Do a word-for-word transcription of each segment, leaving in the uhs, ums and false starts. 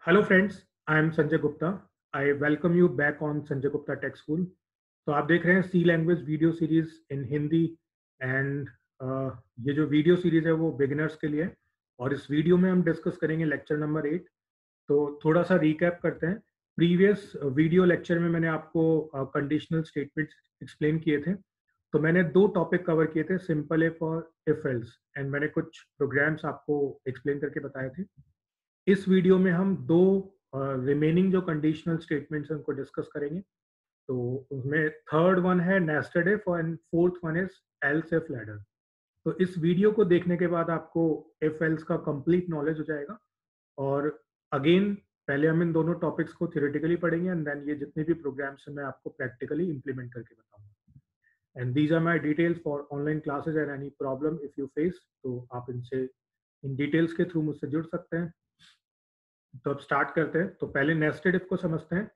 Hello friends, I am Sanjay Gupta. I welcome you back on Sanjay Gupta Tech School. तो आप देख रहे हैं C language video series in Hindi and ये जो वीडियो सीरीज है वो बिगिनर्स के लिए है। और इस वीडियो में हम डिस्कस करेंगे लेक्चर नंबर एट। तो थोड़ा सा रिकैप करते हैं। प्रीवियस वीडियो लेक्चर में मैंने आपको कंडीशनल स्टेटमेंट्स एक्सप्लेन किए थे। तो मैंने दो टॉपिक कवर किए थे, सिंपल इफ और इफ एल्स, एंड मैंने कुछ प्रोग्राम्स आपको एक्सप्लेन करके बताए थे। इस वीडियो में हम दो रिमेनिंग जो कंडीशनल स्टेटमेंट्स हैं उनको डिस्कस करेंगे। तो उसमें थर्ड वन है नेस्टेड इफ और fourth one is else if ladder. तो इस वीडियो को देखने के बाद आपको इफ एल्स का कंप्लीट नॉलेज हो जाएगा। और अगेन पहले हम इन दोनों टॉपिक्स को थ्योरेटिकली पढ़ेंगे एंड देन ये जितने भी प्रोग्राम्स हैं मैं आपको प्रैक्टिकली इंप्लीमेंट करके बताऊंगा। And these are my details for online classes and any problem if you face, तो आप इनसे इन डिटेल्स के थ्रू मुझसे जुड़ सकते हैं। तो अब स्टार्ट करते हैं। तो पहले नेस्टेड इफ को समझते हैं।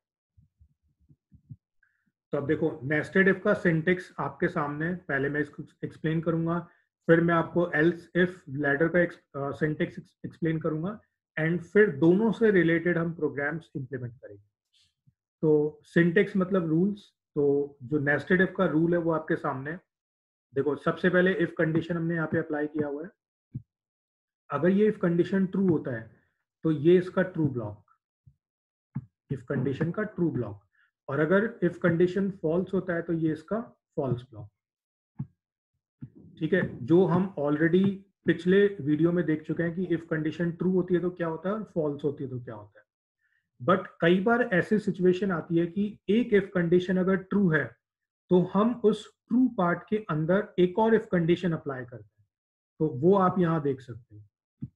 तो अब देखो, नेस्टेड इफ का सिंटेक्स आपके सामने, पहले मैं इसको एक्सप्लेन करूंगा, फिर मैं आपको एल्स इफ लैडर का सिंटेक्स एक्सप्लेन करूंगा एंड फिर दोनों से रिलेटेड हम प्रोग्राम्स इंप्लीमेंट करेंगे। तो सिंटेक्स मतलब रूल्स। तो जो नेस्टेड इफ का रूल है वो आपके सामने है। देखो, सबसे पहले इफ कंडीशन हमने यहाँ पे अप्लाई किया हुआ है। अगर ये इफ कंडीशन ट्रू होता है तो ये इसका ट्रू ब्लॉक, इफ कंडीशन का ट्रू ब्लॉक। और अगर इफ कंडीशन फॉल्स होता है तो ये इसका फॉल्स ब्लॉक। ठीक है, जो हम ऑलरेडी पिछले वीडियो में देख चुके हैं कि इफ कंडीशन ट्रू होती है तो क्या होता है और फॉल्स होती है तो क्या होता है। बट कई बार ऐसी सिचुएशन आती है कि एक इफ कंडीशन अगर ट्रू है तो हम उस ट्रू पार्ट के अंदर एक और इफ कंडीशन अप्लाई करते हैं। तो वो आप यहां देख सकते हैं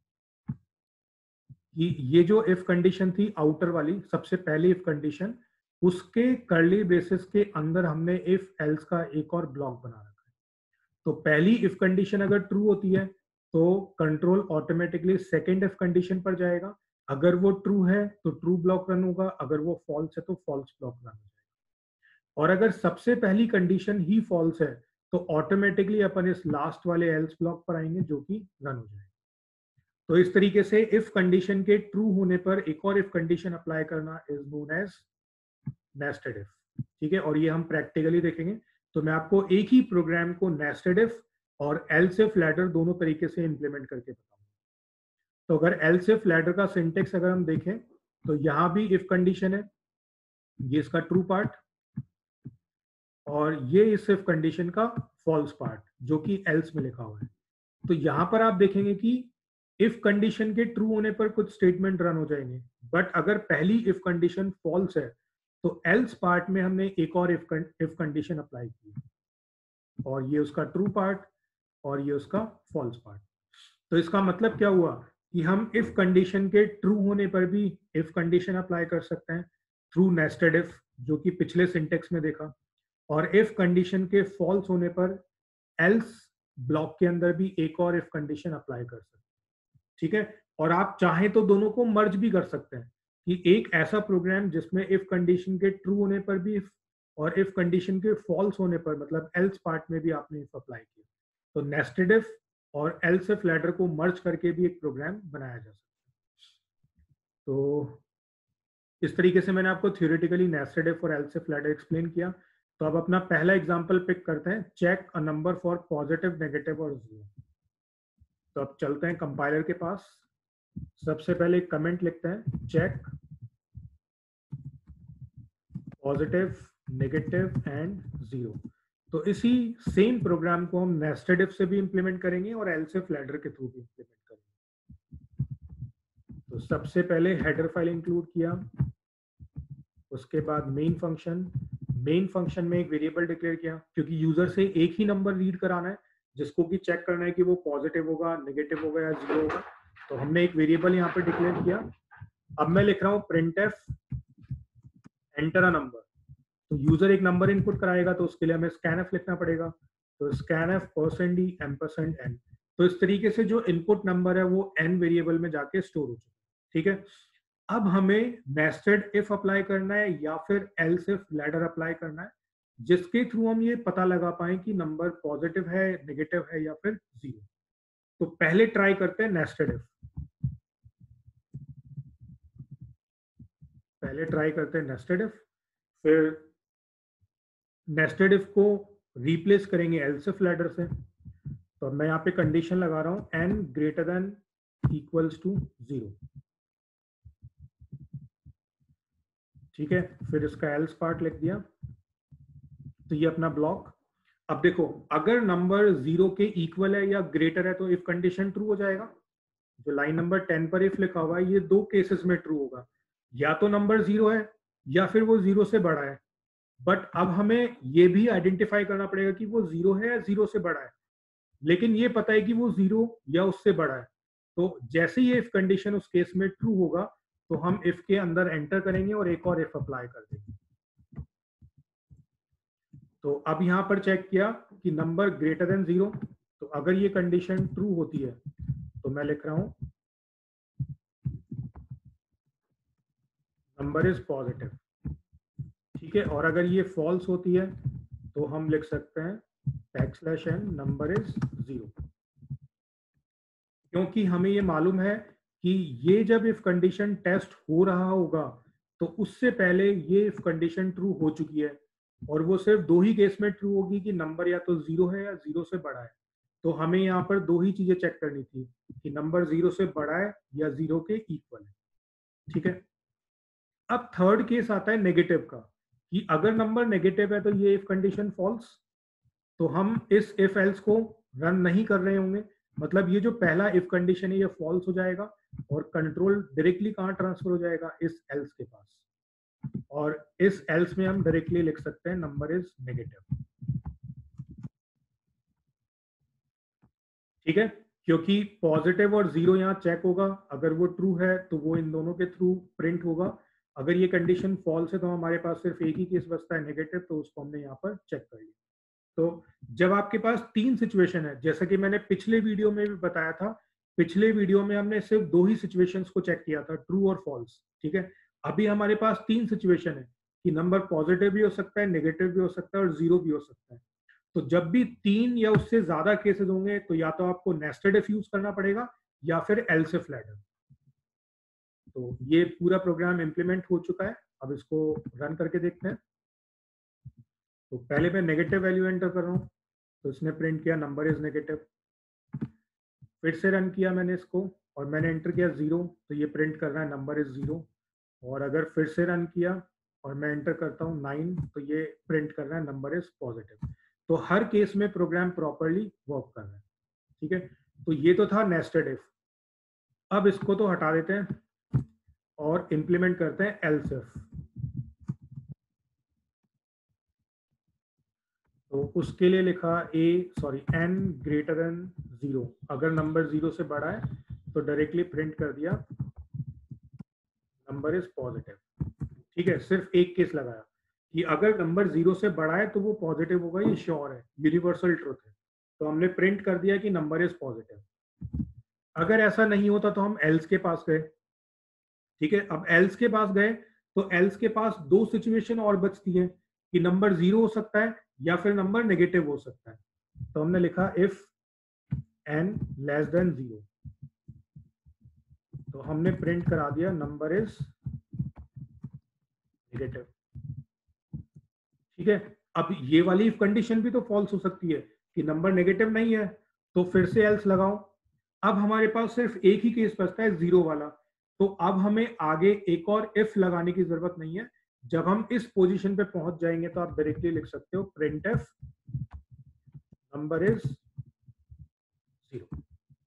कि ये जो इफ कंडीशन थी आउटर वाली, सबसे पहली इफ कंडीशन, उसके कर्ली ब्रेसेस के अंदर हमने इफ एल्स का एक और ब्लॉक बना रखा है। तो पहली इफ कंडीशन अगर ट्रू होती है तो control automatically second if condition पर जाएगा। अगर वो ट्रू है तो ट्रू ब्लॉक रन होगा, अगर वो फॉल्स है तो फॉल्स ब्लॉक रन हो जाएगा। और अगर सबसे पहली कंडीशन ही फॉल्स है तो ऑटोमेटिकली अपन इस लास्ट वाले एल्स ब्लॉक पर आएंगे जो कि रन हो जाएगा। तो इस तरीके से इफ कंडीशन के ट्रू होने पर एक और इफ कंडीशन अप्लाई करना is known as nested if. ठीक है, और ये हम प्रैक्टिकली देखेंगे। तो मैं आपको एक ही प्रोग्राम को नेस्टेड इफ और एल्स इफ लैडर दोनों तरीके से इंप्लीमेंट करके बताऊंगा। तो अगर एल्स इफ लैडर का सिंटेक्स अगर हम देखें तो यहां भी इफ कंडीशन है, ये इसका ट्रू पार्ट, और ये इस इफ कंडीशन का फॉल्स पार्ट जो कि एल्स में लिखा हुआ है। तो यहां पर आप देखेंगे कि इफ कंडीशन के ट्रू होने पर कुछ स्टेटमेंट रन हो जाएंगे, बट अगर पहली इफ कंडीशन फॉल्स है तो एल्स पार्ट में हमने एक और इफ इफ कंडीशन अप्लाई की, और ये उसका ट्रू पार्ट और ये उसका फॉल्स पार्ट। तो इसका मतलब क्या हुआ कि हम इफ कंडीशन के ट्रू होने पर भी इफ कंडीशन अप्लाई कर सकते हैं थ्रू नेस्टेड इफ, जो कि पिछले सिंटेक्स में देखा, और इफ कंडीशन के फॉल्स होने पर एल्स ब्लॉक के अंदर भी एक और इफ कंडीशन अप्लाई कर सकते हैं। ठीक है, और आप चाहें तो दोनों को मर्ज भी कर सकते हैं कि एक ऐसा प्रोग्राम जिसमें इफ कंडीशन के ट्रू होने पर भी इफ, और इफ कंडीशन के फॉल्स होने पर मतलब एल्स पार्ट में भी आपने इफ अप्लाई किया, तो नेस्टेड इफ और एल्स इफ लैडर को मर्ज करके भी एक प्रोग्राम बनाया जा सकता है। तो इस तरीके से मैंने आपको थ्योरेटिकली नेस्टेड इफ और एल्स इफ लैडर एक्सप्लेन किया। तो अब अपना पहला एग्जांपल पिक करते हैं, check a number for positive, negative और जीरो। तो अब चलते हैं कंपाइलर के पास। सबसे पहले एक कमेंट लिखते हैं, check positive, negative and zero. तो इसी सेम प्रोग्राम को हम नेस्टेड इफ से भी इंप्लीमेंट करेंगे और एल्स इफ लैडर के थ्रू भी इंप्लीमेंट करेंगे। तो सबसे पहले हेडर फाइल इंक्लूड किया, उसके बाद मेन फंक्शन, मेन फंक्शन में एक वेरिएबल डिक्लेयर किया क्योंकि यूजर से एक ही नंबर रीड कराना है जिसको कि चेक करना है कि वो पॉजिटिव होगा, नेगेटिव होगा या जीरो होगा। तो हमने एक वेरिएबल यहाँ पे डिक्लेयर किया। अब मैं लिख रहा हूँ print F enter a number. तो यूजर एक नंबर इनपुट कराएगा तो उसके लिए हमें स्कैन एफ लिखना पड़ेगा। तो scan F percent D ampersand N. तो इस तरीके से जो इनपुट नंबर है वो एन वेरिएबल में जाके स्टोर हो चुका है। ठीक है, अब हमें नेस्टेड इफ अप्लाई करना है या फिर एल्स इफ लैडर अप्लाई करना है जिसके थ्रू हम ये पता लगा पाए कि नंबर पॉजिटिव है, नेगेटिव है या फिर जीरो। तो पहले ट्राई करते हैं नेस्टेड इफ। पहले ट्राई करते हैं नेस्टेड इफ, फिर नेस्टेड इफ को रिप्लेस करेंगे एल्स इफ लैडर से। तो मैं यहाँ पे कंडीशन लगा रहा हूँ N greater than equals to zero, ठीक है। फिर इसका एल्स पार्ट लिख दिया, तो ये अपना ब्लॉक। अब देखो, अगर नंबर जीरो के इक्वल है या ग्रेटर है तो इफ कंडीशन ट्रू हो जाएगा। जो लाइन नंबर टेन पर इफ लिखा हुआ है ये दो केसेस में ट्रू होगा, या तो नंबर जीरो है या फिर वो जीरो से बड़ा है। बट अब हमें ये भी आइडेंटिफाई करना पड़ेगा कि वो जीरो है या जीरो से बड़ा है, लेकिन ये पता है कि वो जीरो या उससे बड़ा है। तो जैसे ही इफ कंडीशन उस केस में ट्रू होगा तो हम इफ के अंदर एंटर करेंगे और एक और इफ अप्लाई कर देंगे। तो अब यहां पर चेक किया कि नंबर ग्रेटर देन जीरो, तो अगर ये कंडीशन ट्रू होती है तो मैं लिख रहा हूं नंबर इज पॉजिटिव, ठीक है। और अगर ये फॉल्स होती है तो हम लिख सकते हैं backslash N number is zero, क्योंकि हमें ये मालूम है कि ये जब इफ कंडीशन टेस्ट हो रहा होगा तो उससे पहले ये इफ कंडीशन ट्रू हो चुकी है, और वो सिर्फ दो ही केस में ट्रू होगी कि नंबर या तो जीरो है या जीरो से बड़ा है। तो हमें यहाँ पर दो ही चीजें चेक करनी थी कि नंबर जीरो से बड़ा है या जीरो के इक्वल है, ठीक है। अब थर्ड केस आता है नेगेटिव का, कि अगर नंबर नेगेटिव है तो ये इफ कंडीशन फॉल्स, तो हम इस इफ एल्स को रन नहीं कर रहे होंगे। मतलब ये जो पहला इफ कंडीशन है ये फॉल्स हो जाएगा और कंट्रोल डायरेक्टली कहाँ ट्रांसफर हो जाएगा, इस एल्स के पास। और इस एल्स में हम डायरेक्टली लिख सकते हैं नंबर इज नेगेटिव, ठीक है। क्योंकि पॉजिटिव और जीरो यहाँ चेक होगा, अगर वो ट्रू है तो वो इन दोनों के थ्रू प्रिंट होगा। अगर ये कंडीशन फॉल्स है तो हमारे पास सिर्फ एक ही केस बचता है नेगेटिव, तो उसको हमने यहाँ पर चेक कर लिया। तो जब आपके पास तीन सिचुएशन है, जैसा कि मैंने पिछले वीडियो में भी बताया था, पिछले वीडियो में हमने सिर्फ दो ही सिचुएशंस को चेक किया था, ट्रू और फॉल्स, ठीक है। अभी हमारे पास तीन सिचुएशन है कि नंबर पॉजिटिव भी हो सकता है, नेगेटिव भी हो सकता है और जीरो भी हो सकता है। तो जब भी तीन या उससे ज्यादा केसेस होंगे तो या तो आपको नेस्टेड इफ यूज करना पड़ेगा या फिर एल्स इफ लैडर। तो ये पूरा प्रोग्राम इंप्लीमेंट हो चुका है, अब इसको रन करके देखते हैं। तो पहले मैं नेगेटिव वैल्यू एंटर कर रहा हूँ, तो इसने प्रिंट किया नंबर इज नेगेटिव। फिर से रन किया मैंने इसको और मैंने एंटर किया जीरो, तो ये प्रिंट कर रहा है नंबर इज जीरो। और अगर फिर से रन किया और मैं एंटर करता हूँ नाइन, तो ये प्रिंट कर रहा है नंबर इज पॉजिटिव। तो हर केस में प्रोग्राम प्रॉपरली वर्क कर रहा है, ठीक है। तो ये तो था नेस्टेड इफ। अब इसको तो हटा देते हैं और इंप्लीमेंट करते हैं एल्स इफ। तो उसके लिए लिखा A sorry N greater than zero, अगर नंबर जीरो से बड़ा है तो डायरेक्टली प्रिंट कर दिया नंबर इज पॉजिटिव, ठीक है। सिर्फ एक केस लगाया कि अगर नंबर जीरो से बड़ा है तो वो पॉजिटिव होगा, ये श्योर है, यूनिवर्सल ट्रुथ है। तो हमने प्रिंट कर दिया कि नंबर इज पॉजिटिव। अगर ऐसा नहीं होता तो हम एल्स के पास गए, ठीक है। अब एल्स के पास गए तो एल्स के पास दो सिचुएशन और बचती है कि नंबर जीरो हो सकता है या फिर नंबर नेगेटिव हो सकता है। तो हमने लिखा if N less than zero, तो हमने प्रिंट करा दिया नंबर इज नेगेटिव, ठीक है। अब ये वाली कंडीशन भी तो फॉल्स हो सकती है कि नंबर नेगेटिव नहीं है, तो फिर से एल्स लगाओ। अब हमारे पास सिर्फ एक ही केस बचता है जीरो वाला, तो अब हमें आगे एक और इफ लगाने की जरूरत नहीं है। जब हम इस पोजीशन पे पहुंच जाएंगे तो आप डायरेक्टली लिख सकते हो print F number is zero,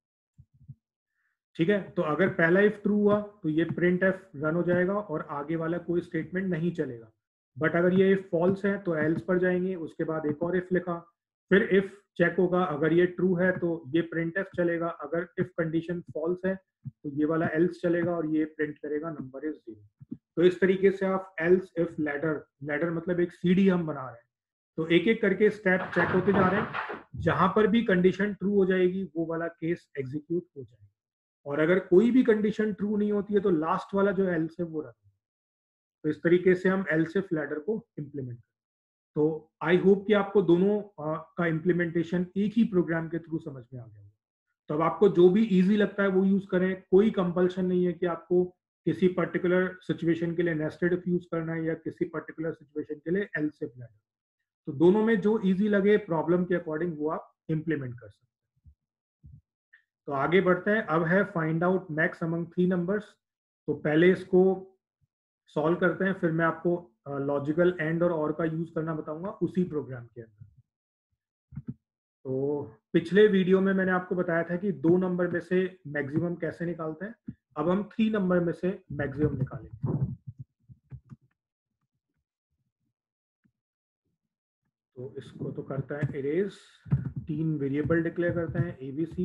ठीक है। तो अगर पहला इफ ट्रू हुआ तो ये प्रिंट एफ रन हो जाएगा और आगे वाला कोई स्टेटमेंट नहीं चलेगा। बट अगर ये इफ फॉल्स है तो एल्स पर जाएंगे, उसके बाद एक और इफ लिखा, फिर इफ चेक होगा, अगर ये ट्रू है तो ये प्रिंट एफ चलेगा, अगर इफ कंडीशन फॉल्स है तो ये वाला एल्स चलेगा और ये प्रिंट करेगा नंबर इज जीरो। तो इस तरीके से आप एल्स इफ लैडर, लैडर मतलब एक सीडी हम बना रहे हैं, तो एक एक करके स्टेप चेक होते जा रहे हैं। जहां पर भी कंडीशन ट्रू हो जाएगी वो वाला केस एग्जीक्यूट हो जाएगा, और अगर कोई भी कंडीशन ट्रू नहीं होती है तो लास्ट वाला जो एल्स है वो रन। तो इस तरीके से हम एल्स इफ लैडर को इम्प्लीमेंट करें। तो आई होप कि आपको दोनों आ, का इम्प्लीमेंटेशन एक ही प्रोग्राम के थ्रू समझ में आ गया होगा। तो अब आपको जो भी इजी लगता है वो यूज करें, कोई कंपल्शन नहीं है कि आपको किसी पर्टिकुलर सिचुएशन के लिए नेस्टेड इफ यूज करना है या किसी पर्टिकुलर सिचुएशन के लिए एल्स इफ लैडर। तो दोनों में जो इजी लगे प्रॉब्लम के अकॉर्डिंग वो आप इंप्लीमेंट कर सकते हैं। तो आगे बढ़ते हैं। अब है find out max among three numbers. तो पहले इसको सॉल्व करते हैं, फिर मैं आपको लॉजिकल एंड और और का यूज करना बताऊंगा उसी प्रोग्राम के अंदर। तो पिछले वीडियो में मैंने आपको बताया था कि दो नंबर में से मैक्सिमम कैसे निकालते हैं। अब हम थ्री नंबर में से मैक्सिमम निकालेंगे। तो इसको तो करता है इरेज। तीन वेरिएबल डिक्लेयर करते हैं एबीसी,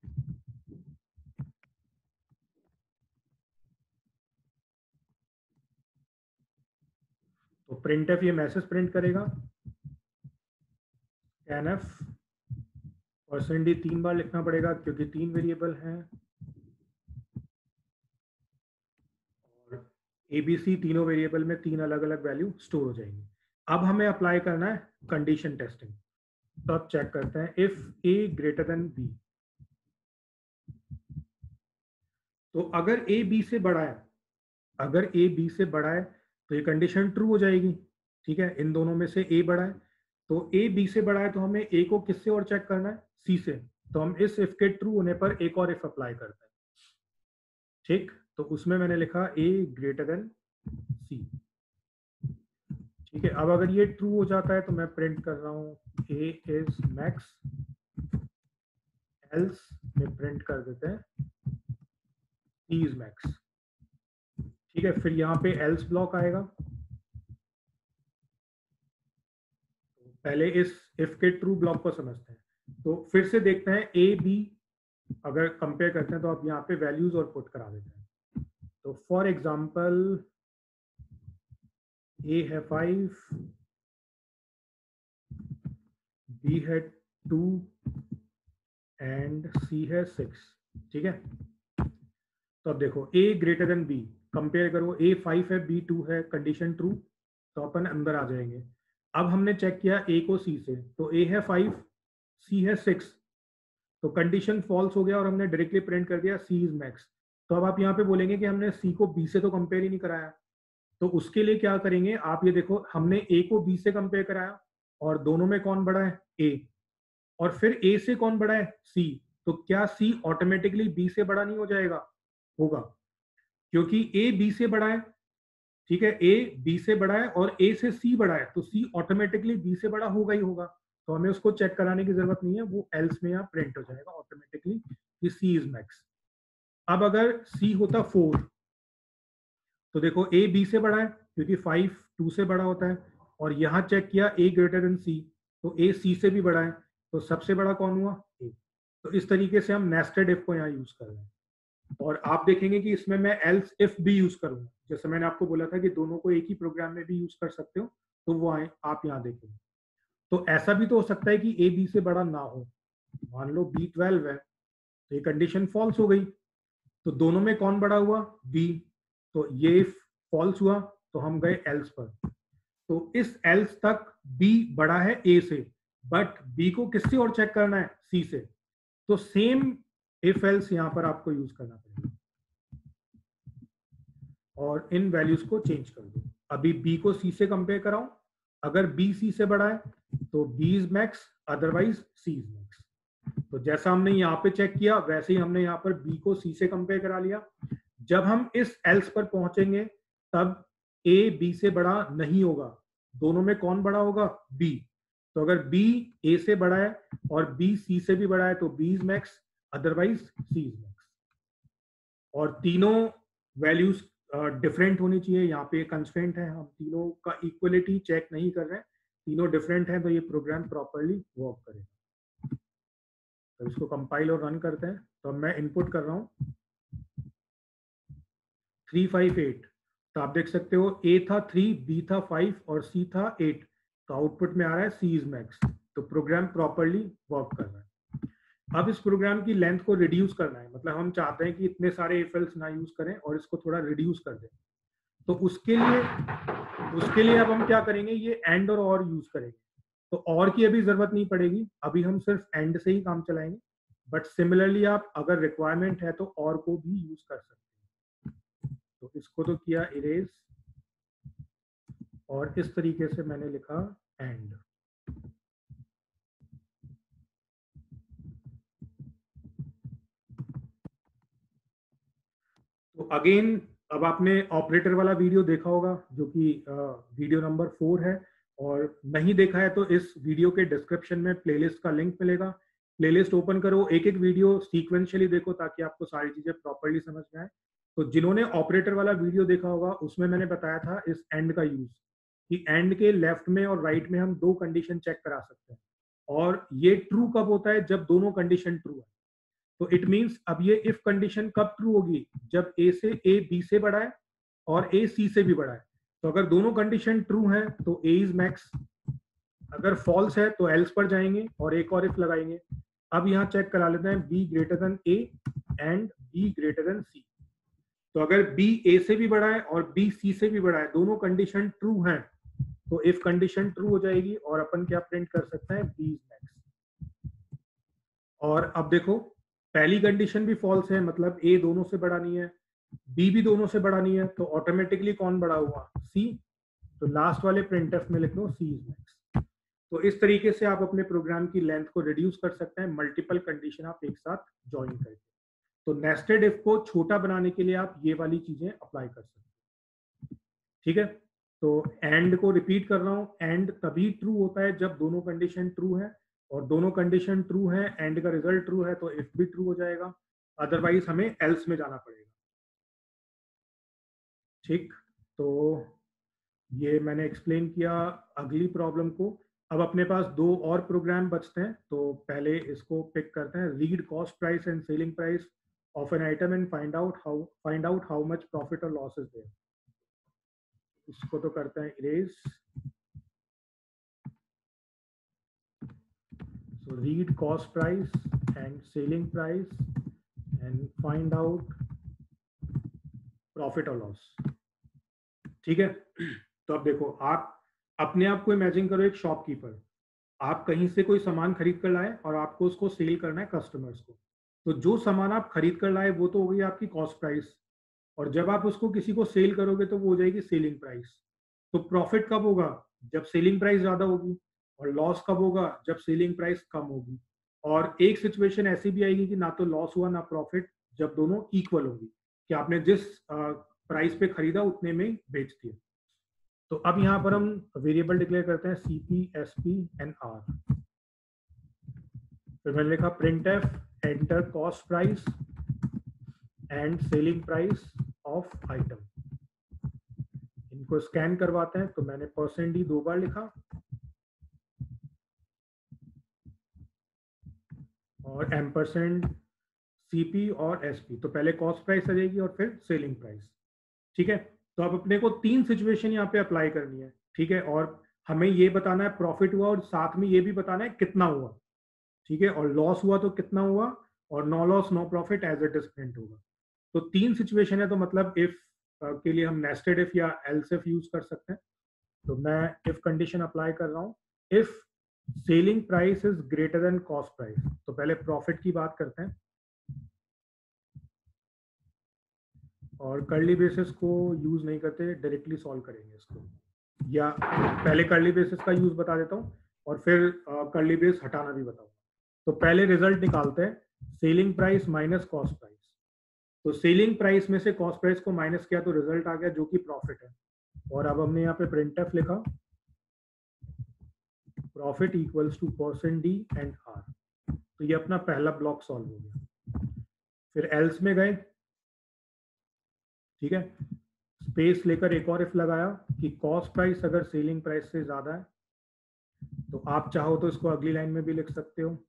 तो प्रिंट एफ ये मैसेज प्रिंट करेगा कैन एफ परसेंट डी तीन बार लिखना पड़ेगा क्योंकि तीन वेरिएबल हैं, और एबीसी तीनों वेरिएबल में तीन अलग अलग वैल्यू स्टोर हो जाएंगी। अब हमें अप्लाई करना है कंडीशन टेस्टिंग। तो अब चेक करते हैं if A greater than B. तो अगर ए बी से बड़ा है, अगर ए बी से बड़ा है तो ये कंडीशन ट्रू हो जाएगी। ठीक है, इन दोनों में से ए बड़ा है, तो ए बी से बड़ा है तो हमें ए को किससे और चेक करना है, सी से। तो हम इस इफ के ट्रू होने पर एक और इफ अप्लाई करते हैं। ठीक, तो उसमें मैंने लिखा ए ग्रेटर देन सी। ठीक है, अब अगर ये ट्रू हो जाता है तो मैं प्रिंट कर रहा हूं ए इज मैक्स, एल्स में प्रिंट कर देते हैं ई इज मैक्स। ठीक है, फिर यहाँ पे एल्स ब्लॉक आएगा। पहले इस इफ के ट्रू ब्लॉक को समझते हैं। तो फिर से देखते हैं ए बी अगर कंपेयर करते हैं तो आप यहाँ पे वैल्यूज और पुट करा देते हैं। तो फॉर एग्जांपल ए है फाइव, बी है टू एंड सी है सिक्स। ठीक है, तो अब देखो A greater than B, compare करो, ए फाइव है बी टू है, कंडीशन ट्रू, तो अपन अंदर आ जाएंगे। अब हमने चेक किया ए को सी से, तो ए है फाइव, सी है सिक्स, तो कंडीशन फॉल्स हो गया और हमने डायरेक्टली प्रिंट कर दिया सी इज मैक्स। तो अब आप यहाँ पे बोलेंगे कि हमने सी को बी से तो कंपेयर ही नहीं कराया। तो उसके लिए क्या करेंगे, आप ये देखो, हमने ए को बी से कंपेयर कराया और दोनों में कौन बड़ा है, ए, और फिर ए से कौन बड़ा है, सी। तो क्या सी ऑटोमेटिकली बी से बड़ा नहीं हो जाएगा, होगा, क्योंकि ए बी से बड़ा है। ठीक है, ए बी से बड़ा है और ए से सी बड़ा है, तो सी ऑटोमेटिकली बी से बड़ा होगा ही होगा। तो हमें उसको चेक कराने की जरूरत नहीं है, वो एल्स में यहाँ प्रिंट हो जाएगा ऑटोमेटिकली कि सी इज मैक्स। अब अगर सी होता फोर, तो देखो ए बी से बड़ा है क्योंकि फाइव टू से बड़ा होता है, और यहाँ चेक किया ए ग्रेटर देन सी, तो ए सी से भी बड़ा है, तो सबसे बड़ा कौन हुआ, ए। तो इस तरीके से हम नेस्टेड इफ को यहाँ यूज कर रहे हैं। और आप देखेंगे कि इसमें मैं एल्स इफ भी यूज करूंगा, जैसे मैंने आपको बोला था कि दोनों को एक ही प्रोग्राम में भी यूज कर सकते हो, तो वो आए आप यहाँ देखेंगे। तो ऐसा भी तो हो सकता है कि ए बी से बड़ा ना हो, मान लो बी ट्वेल्व है, तो ये कंडीशन फॉल्स हो गई, तो दोनों में कौन बड़ा हुआ, बी। तो ये फॉल्स हुआ तो हम गए एल्स पर। तो इस एल्स तक बी बड़ा है ए से, बट बी को किससे और चेक करना है, सी से। तो सेम इफ एल्स यहां पर आपको यूज करना पड़ेगा और इन वैल्यूज को चेंज कर दो। अभी बी को सी से कंपेयर कराऊं, अगर बी सी से बड़ा है तो B is max, otherwise C is max. तो जैसा हमने यहाँ पे चेक किया वैसे ही हमने यहाँ पर बी को सी से कंपेयर करा लिया। जब हम इस एल्स पर पहुंचेंगे तब ए बी से बड़ा नहीं होगा, दोनों में कौन बड़ा होगा, बी। तो अगर बी ए से बड़ा है और बी सी से भी बड़ा है तो B is max, otherwise C is max. और तीनों वैल्यूज डिफरेंट होनी चाहिए, यहाँ पे कंस्ट्रेंट है, हम तीनों का इक्वलिटी चेक नहीं कर रहे हैं, तीनों डिफरेंट है, तो ये प्रोग्राम प्रॉपरली वर्क करेगा। तो इसको कंपाइल और रन करते हैं। तो मैं इनपुट कर रहा हूँ थ्री फाइव एट, तो आप देख सकते हो ए था थ्री, बी था फाइव और सी था एट, तो आउटपुट में आ रहा है सी इज मैक्स। तो प्रोग्राम प्रॉपरली वर्क कर रहा है। अब इस प्रोग्राम की लेंथ को रिड्यूस करना है, मतलब हम चाहते हैं कि इतने सारे इफ एल्स ना यूज करें और इसको थोड़ा रिड्यूस कर दें। तो उसके लिए उसके लिए अब हम क्या करेंगे, ये एंड और और यूज करेंगे। तो और की अभी जरूरत नहीं पड़ेगी, अभी हम सिर्फ एंड से ही काम चलाएंगे, बट सिमिलरली आप अगर रिक्वायरमेंट है तो और को भी यूज कर सकते हैं। तो इसको तो किया इरेज, और इस तरीके से मैंने लिखा एंड। तो अगेन अब आपने ऑपरेटर वाला वीडियो देखा होगा जो कि वीडियो नंबर फोर है, और नहीं देखा है तो इस वीडियो के डिस्क्रिप्शन में प्लेलिस्ट का लिंक मिलेगा। प्लेलिस्ट ओपन करो, एक एक वीडियो सीक्वेंशियली देखो ताकि आपको सारी चीजें प्रॉपर्ली समझ में आए। तो जिन्होंने ऑपरेटर वाला वीडियो देखा होगा उसमें मैंने बताया था इस एंड का यूज, कि एंड के लेफ्ट में और राइट में हम दो कंडीशन चेक करा सकते हैं, और ये ट्रू कब होता है, जब दोनों कंडीशन ट्रू है। तो इट मींस अब ये इफ कंडीशन कब ट्रू होगी, जब ए से ए बी से बड़ा है और ए सी से भी बड़ा है। तो अगर दोनों कंडीशन ट्रू है तो ए इज मैक्स, अगर फॉल्स है तो एल्स पर जाएंगे और एक और इफ लगाएंगे। अब यहाँ चेक करा लेते हैं B greater than A and B greater than C. तो अगर बी ए से भी बड़ा है और बी सी से भी बड़ा है, दोनों कंडीशन ट्रू हैं, तो इफ कंडीशन ट्रू हो जाएगी और अपन क्या प्रिंट कर सकते हैं, बी इज मैक्स। और अब देखो पहली कंडीशन भी फॉल्स है, मतलब ए दोनों से बड़ा नहीं है, बी भी दोनों से बड़ा नहीं है, तो ऑटोमेटिकली कौन बड़ा हुआ, सी। तो लास्ट वाले प्रिंटफ में लिख लो सी इज मैक्स। तो इस तरीके से आप अपने प्रोग्राम की लेंथ को रिड्यूस कर सकते हैं, मल्टीपल कंडीशन आप एक साथ ज्वाइन करके। तो नेस्टेड इफ को छोटा बनाने के लिए आप ये वाली चीजें अप्लाई कर सकते हैं, ठीक है। तो एंड को रिपीट कर रहा हूं, एंड तभी ट्रू होता है जब दोनों कंडीशन ट्रू है, और दोनों कंडीशन ट्रू है, एंड का रिजल्ट ट्रू है, तो इफ भी ट्रू हो जाएगा, अदरवाइज हमें एल्स में जाना पड़ेगा, ठीक। तो ये मैंने एक्सप्लेन किया अगली प्रॉब्लम को। अब अपने पास दो और प्रोग्राम बचते हैं, तो पहले इसको पिक करते हैं, read cost price and selling price of an item and find out how find out how much profit और लॉस इज देयर। इसको तो करते हैं erase. So read cost price and selling price and find out profit or loss, ठीक है। तो अब देखो, आप अपने आप को इमेजिन करो एक शॉपकीपर, आप कहीं से कोई सामान खरीद कर लाए और आपको उसको सेल करना है कस्टमर्स को। तो जो सामान आप खरीद कर लाए वो तो हो गई आपकी कॉस्ट प्राइस, और जब आप उसको किसी को सेल करोगे तो वो हो जाएगी सेलिंग प्राइस। तो प्रॉफिट कब होगा, जब सेलिंग प्राइस ज्यादा होगी, और लॉस कब होगा, जब सेलिंग प्राइस कम होगी। और एक सिचुएशन ऐसी भी आएगी कि ना तो लॉस हुआ ना प्रॉफिट, जब दोनों इक्वल होगी, कि आपने जिस प्राइस पे खरीदा उतने में बेच दिया। तो अब यहाँ पर हम वेरिएबल डिक्लेयर करते हैं C P S P and R. फिर मैंने लिखा print F enter cost price and selling price of item. इनको स्कैन करवाते हैं, तो मैंने परसेंट डी दो बार लिखा और एम परसेंट सीपी और एसपी। तो पहले कॉस्ट प्राइस आ जाएगी और फिर सेलिंग प्राइस, ठीक है। तो अब अपने को तीन सिचुएशन यहाँ पे अप्लाई करनी है, ठीक है, और हमें ये बताना है प्रॉफिट हुआ और साथ में ये भी बताना है कितना हुआ, ठीक है, और लॉस हुआ तो कितना हुआ, और no loss no profit as it is print होगा। तो तीन सिचुएशन है, तो मतलब इफ के लिए हम नेस्टेड इफ या एल्स इफ यूज कर सकते हैं। तो मैं इफ कंडीशन अप्लाई कर रहा हूँ, if selling price is greater than cost price. तो पहले प्रॉफिट की बात करते हैं, और कर्ली बेसिस को यूज नहीं करते, डायरेक्टली सॉल्व करेंगे इसको, या पहले कर्ली बेसिस का यूज बता देता हूँ और फिर कर्ली बेस हटाना भी बताऊँ। तो पहले रिजल्ट निकालते हैं, selling price minus cost price. तो सेलिंग प्राइस में से कॉस्ट प्राइस को माइनस किया तो रिजल्ट आ गया जो कि प्रॉफिट है। और अब हमने यहाँ पे प्रिंटफ लिखा, profit equals to percent D and R. तो ये अपना पहला ब्लॉक सॉल्व हो गया। फिर एल्स में गए, ठीक है, स्पेस लेकर एक और इफ लगाया कि कॉस्ट प्राइस अगर सेलिंग प्राइस से ज्यादा है, तो आप चाहो तो इसको अगली लाइन में भी लिख सकते हो।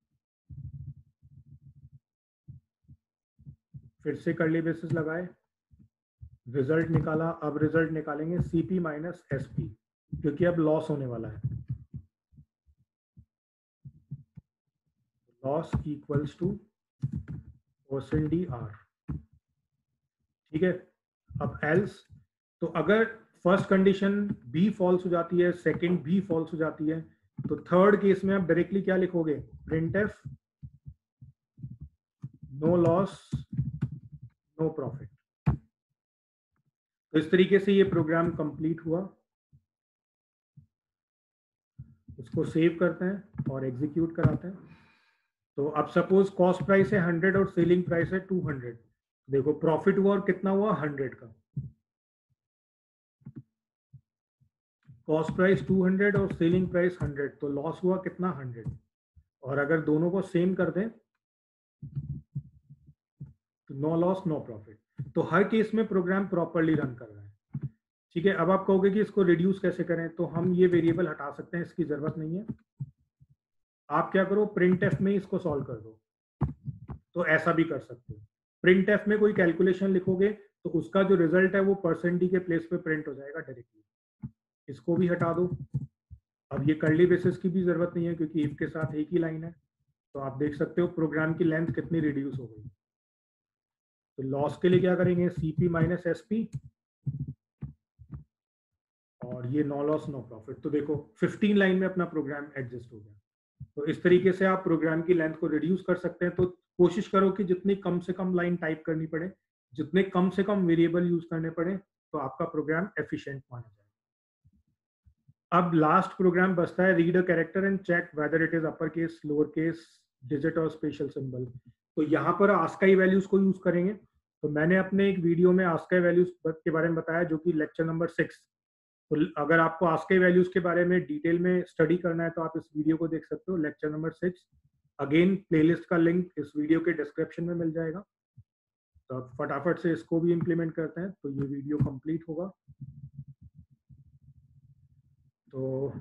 फिर से कर्ली बेसिस लगाए, रिजल्ट निकाला। अब रिजल्ट निकालेंगे सीपी माइनस एसपी, क्योंकि अब लॉस होने वाला है। Loss equals to percent D R, ठीक है। अब एल्स, तो अगर फर्स्ट कंडीशन बी फॉल्स हो जाती है, सेकंड बी फॉल्स हो जाती है, तो थर्ड केस में आप डायरेक्टली क्या लिखोगे, printf no loss no profit. तो इस तरीके से ये प्रोग्राम कंप्लीट हुआ। इसको सेव करते हैं और एग्जीक्यूट कराते हैं। तो अब सपोज कॉस्ट प्राइस है हंड्रेड और सेलिंग प्राइस है टू हंड्रेड। देखो प्रॉफिट हुआ और कितना हुआ हंड्रेड का। कॉस्ट प्राइस टू हंड्रेड और सेलिंग प्राइस हंड्रेड, तो लॉस हुआ कितना हंड्रेड। और अगर दोनों को सेम कर दें तो नो लॉस नो प्रॉफिट। तो हर केस में प्रोग्राम प्रॉपरली रन कर रहा है। ठीक है, अब आप कहोगे कि इसको रिड्यूस कैसे करें, तो हम ये वेरिएबल हटा सकते हैं, इसकी जरूरत नहीं है। आप क्या करो, प्रिंट एफ में इसको सॉल्व कर दो। तो ऐसा भी कर सकते हो, प्रिंट एफ में कोई कैलकुलेशन लिखोगे तो उसका जो रिजल्ट है वो परसेंट डी के प्लेस पे प्रिंट हो जाएगा डायरेक्टली। इसको भी हटा दो। अब ये कर्ली बेसिस की भी जरूरत नहीं है क्योंकि इफ के साथ एक ही लाइन है। तो आप देख सकते हो प्रोग्राम की लेंथ कितनी रिड्यूस हो गई। तो लॉस के लिए क्या करेंगे, सीपी माइनस एसपी और ये नो लॉस नो प्रॉफिट। तो देखो फिफ्टीन लाइन में अपना प्रोग्राम एडजस्ट हो गया। तो इस तरीके से आप प्रोग्राम की लेंथ को रिड्यूस कर सकते हैं। तो कोशिश करो कि जितनी कम से कम लाइन टाइप करनी पड़े, जितने कम से कम वेरिएबल यूज करने पड़े, तो आपका प्रोग्राम एफिशिएंट माना जाए। अब लास्ट प्रोग्राम बचता है read a character and check whether it is upper case, lower case, digit और स्पेशल सिंबल। तो यहाँ पर आस्काई वैल्यूज को यूज करेंगे। तो मैंने अपने एक वीडियो में आस्काई वैल्यूज के बारे में बताया जो कि लेक्चर नंबर सिक्स। तो अगर आपको आस्काई वैल्यूज के बारे में डिटेल में स्टडी करना है तो आप इस वीडियो को देख सकते हो, lecture number six. Again playlist का लिंक इस वीडियो के डिस्क्रिप्शन में मिल जाएगा। तो अब फटाफट से इसको भी इम्प्लीमेंट करते हैं तो ये वीडियो कंप्लीट होगा। तो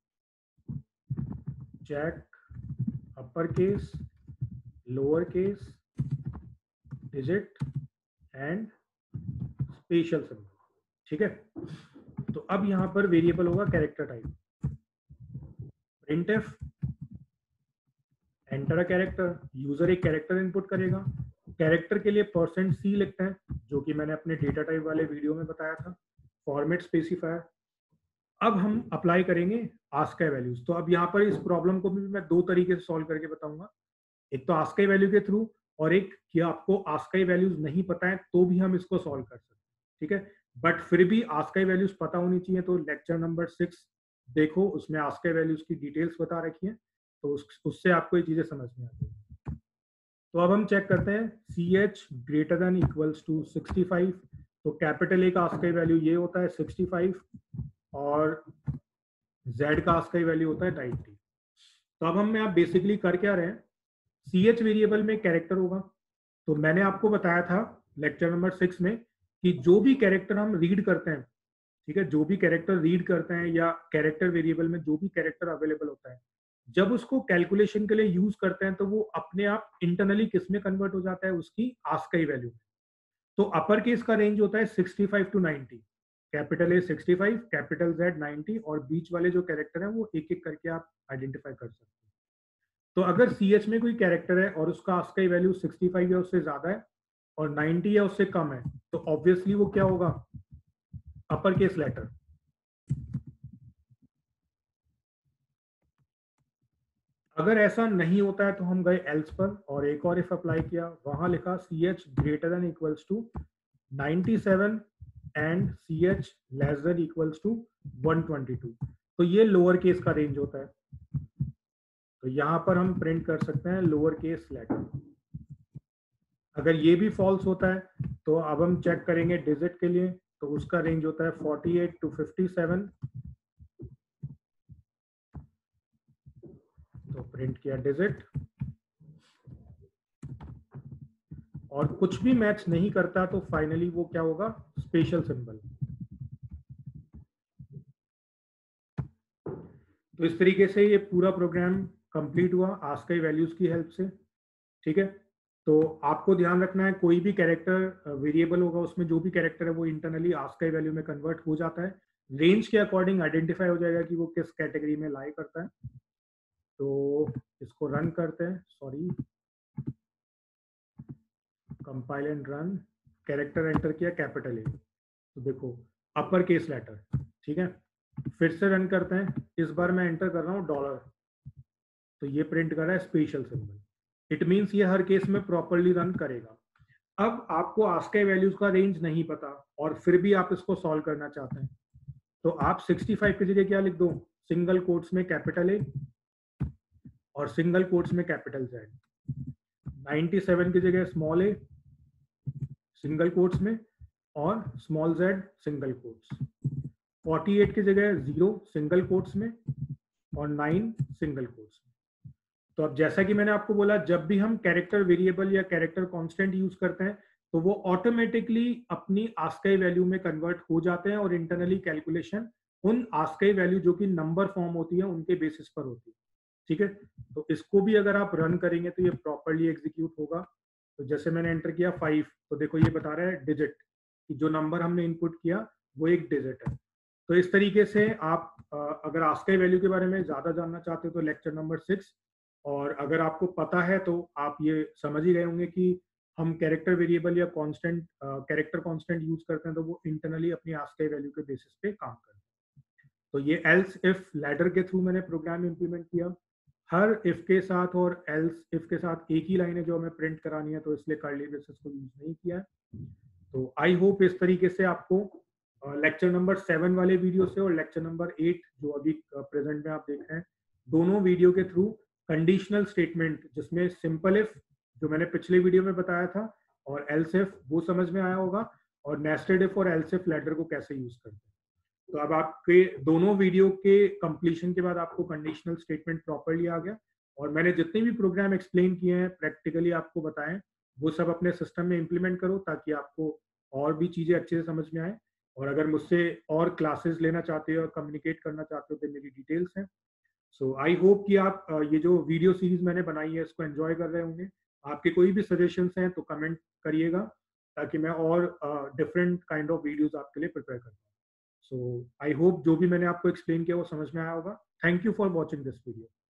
check upper case, lower case, digit and special symbol. ठीक है, तो अब यहां पर वेरिएबल होगा character type. Printf enter a character, user एक कैरेक्टर इनपुट करेगा। कैरेक्टर के लिए परसेंट सी लिखते हैं जो कि मैंने अपने डेटा टाइप वाले वीडियो में बताया था, फॉर्मेट स्पेसिफायर। अब हम अप्लाई करेंगे आस्काई वैल्यूज। तो अब यहाँ पर इस प्रॉब्लम को भी मैं दो तरीके से सॉल्व करके बताऊंगा, एक तो आस्काई वैल्यू के थ्रू और एक कि आपको आस्काई वैल्यूज नहीं पता है तो भी हम इसको सॉल्व कर सकते हैं। ठीक है, बट फिर भी आस्काई वैल्यूज पता होनी चाहिए। तो लेक्चर नंबर सिक्स देखो, उसमें आस्काई वैल्यूज की डिटेल्स बता रखी है, तो उस, उससे आपको ये चीजें समझ में आती है। तो अब हम चेक करते हैं C H greater than equals to sixty five. तो कैपिटल ए का आस्काई वैल्यू ये होता है सिक्सटी फाइव और Z का आस्काई वैल्यू होता है नाइंटी। तो अब हम आप बेसिकली कर क्या रहे हैं, सी एच वेरिएबल में कैरेक्टर होगा। तो मैंने आपको बताया था लेक्चर नंबर सिक्स में कि जो भी कैरेक्टर हम रीड करते हैं, ठीक है, जो भी कैरेक्टर रीड करते हैं या कैरेक्टर वेरिएबल में जो भी कैरेक्टर अवेलेबल होता है, जब उसको कैलकुलेशन के लिए यूज करते हैं तो वो अपने आप इंटरनली किस में कन्वर्ट हो जाता है, उसकी आस्काई वैल्यू में। तो अपर केस का रेंज होता है sixty five to ninety, capital A sixty five, capital Z ninety, और बीच वाले जो कैरेक्टर हैं वो एक एक करके आप आइडेंटिफाई कर सकते हैं। तो अगर सी एच में कोई कैरेक्टर है और उसका आस्काई वैल्यू सिक्सटी फाइव या उससे ज्यादा है और नाइंटी या उससे कम है, तो ऑब्वियसली वो क्या होगा, अपर केस लेटर। अगर ऐसा नहीं होता है तो हम गए एल्स पर और एक और इफ अप्लाई किया, वहां लिखा C H greater than equals to ninety seven and C H less than equals to one twenty two. तो ये लोअर केस का रेंज होता है। तो यहां पर हम प्रिंट कर सकते हैं लोअर केस लेटर। अगर ये भी फॉल्स होता है तो अब हम चेक करेंगे डिजिट के लिए। तो उसका रेंज होता है forty eight to fifty seven. तो प्रिंट किया डिजिट, और कुछ भी मैच नहीं करता तो फाइनली वो क्या होगा, स्पेशल सिंबल। तो इस तरीके से ये पूरा प्रोग्राम कंप्लीट हुआ आस्काई वैल्यूज की हेल्प से। ठीक है, तो आपको ध्यान रखना है कोई भी कैरेक्टर वेरिएबल होगा उसमें जो भी कैरेक्टर है वो इंटरनली आस्काई वैल्यू में कन्वर्ट हो जाता है। रेंज के अकॉर्डिंग आइडेंटिफाई हो जाएगा कि वो किस कैटेगरी में लाई करता है। तो इसको रन करते हैं, sorry, compile and run. Character enter किया कैपिटल ए, तो देखो अपर केस लेटर। ठीक है, फिर से रन करते हैं, इस बार मैं एंटर कर रहा हूँ डॉलर, तो ये प्रिंट कर रहा है स्पेशल सिंबल। इट मींस ये हर केस में प्रॉपरली रन करेगा। अब आपको आस्काई वैल्यूज का रेंज नहीं पता और फिर भी आप इसको सॉल्व करना चाहते हैं, तो आप सिक्सटी फाइव की जगह क्या लिख दो, सिंगल कोट्स में कैपिटल ए और सिंगल कोट्स में कैपिटल जेड। नाइन्टी सेवन की जगह स्मॉल ए सिंगल कोट्स में और small Z single quotes. Forty eight की जगह जीरो सिंगल कोट्स में और नाइन सिंगल कोट्स में। तो अब जैसा कि मैंने आपको बोला, जब भी हम कैरेक्टर वेरिएबल या कैरेक्टर कांस्टेंट यूज करते हैं तो वो ऑटोमेटिकली अपनी आस्काई वैल्यू में कन्वर्ट हो जाते हैं और इंटरनली कैलकुलेशन उन आस्काई वैल्यू जो कि नंबर फॉर्म होती है उनके बेसिस पर होती है। ठीक है, तो इसको भी अगर आप रन करेंगे तो ये प्रॉपरली एग्जीक्यूट होगा। तो जैसे मैंने एंटर किया फाइव, तो देखो ये बता रहा है डिजिट, कि जो नंबर हमने इनपुट किया वो एक डिजिट है। तो इस तरीके से आप अगर आस्काई वैल्यू के बारे में ज्यादा जानना चाहते हो तो लेक्चर नंबर सिक्स, और अगर आपको पता है तो आप ये समझ ही गए होंगे कि हम कैरेक्टर वेरिएबल या कांस्टेंट कैरेक्टर कांस्टेंट यूज करते हैं तो वो इंटरनली अपनी आस्काई वैल्यू के बेसिस पे काम करते हैं। तो ये एल्स इफ लैडर के थ्रू मैंने प्रोग्राम इंप्लीमेंट किया। हर इफ के साथ और एल्स इफ के साथ एक ही लाइन है जो हमें प्रिंट करानी है, तो इसलिए कर्ली ब्रेसेस को यूज नहीं किया है। तो आई होप इस तरीके से आपको लेक्चर नंबर सेवन वाले वीडियो से और लेक्चर नंबर एट जो अभी प्रेजेंट में आप देख रहे हैं, दोनों वीडियो के थ्रू कंडीशनल स्टेटमेंट जिसमें सिंपल इफ जो मैंने पिछले वीडियो में बताया था और एल्स इफ वो समझ में आया होगा, और नेस्टेड इफ और एल्स इफ लैडर को कैसे यूज करते हैं। तो अब आपके दोनों वीडियो के कंप्लीशन के बाद आपको कंडीशनल स्टेटमेंट प्रॉपर्ली आ गया, और मैंने जितने भी प्रोग्राम एक्सप्लेन किए हैं प्रैक्टिकली आपको बताएं, वो सब अपने सिस्टम में इंप्लीमेंट करो ताकि आपको और भी चीजें अच्छे से समझ में आए। और अगर मुझसे और क्लासेस लेना चाहते हो और कम्युनिकेट करना चाहते हो तो मेरी डिटेल्स हैं। सो आई होप कि आप ये जो वीडियो सीरीज मैंने बनाई है इसको एंजॉय कर रहे होंगे। आपके कोई भी सजेशंस हैं तो कमेंट करिएगा ताकि मैं और डिफरेंट काइंड ऑफ वीडियोस आपके लिए प्रिपेयर कर पाऊँ। सो आई होप जो भी मैंने आपको एक्सप्लेन किया वो समझ में आया होगा। Thank you for watching this video.